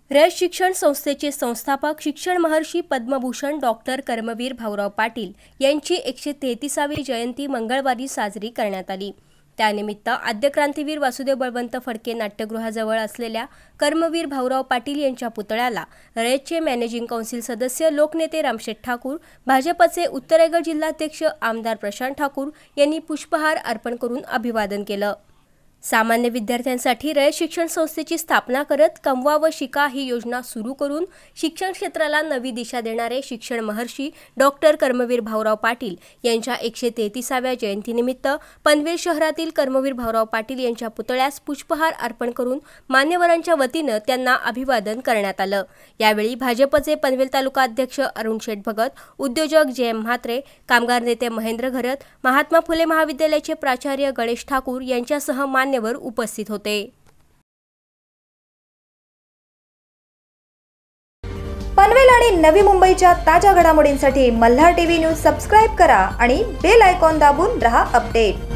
रयत शिक्षण संस्थेचे संस्थापक शिक्षण महर्षी पद्मभूषण डॉक्टर कर्मवीर भाऊराव पाटील यांची 133वी जयंती मंगळवारी साजरी करण्यात आली। त्यानिमित्त आद्य क्रांतीवीर वासुदेव बळवंत फडके नाट्यगृहाजवळ असलेल्या कर्मवीर भाऊराव पाटील यांच्या पुतळ्याला रयतचे मॅनेजिंग काउन्सिल सदस्य लोकनेते रामशेठ ठाकूर, भाजपचे उत्तर रायगड जिल्हाध्यक्ष आमदार प्रशांत ठाकूर यांनी पुष्पहार अर्पण करून अभिवादन केलं। सामान्य विद्यार्थ्यांसाठी रयत शिक्षण संस्थेची स्थापना करत कमवा व शिका ही योजना सुरू करून शिक्षण क्षेत्राला नवी दिशा देणारे शिक्षण महर्षी डॉक्टर कर्मवीर भाऊराव पाटील यांच्या 133व्या जयंतीनिमित्त पनवेल शहरातील कर्मवीर भाऊराव पाटील यांच्या पुतळ्यास पुष्पहार अर्पण करून मान्यवरांच्या वतीनं त्यांना अभिवादन करण्यात आलं। यावेळी भाजपचे पनवेल तालुका अध्यक्ष अरुण शेठ भगत, उद्योजक जयम म्हात्रे, कामगार नेते महेंद्र घरत, महात्मा फुले महाविद्यालयाचे प्राचार्य गणेश ठाकूर यांच्यासह मान्यवर उपस्थित होते। पनवेल आणि नवी मुंबईच्या ताज्या घडामोडींसाठी मल्हार टीव्ही न्यूज सबस्क्राइब करा आणि बेल आयकॉन दाबून रहा अपडेट।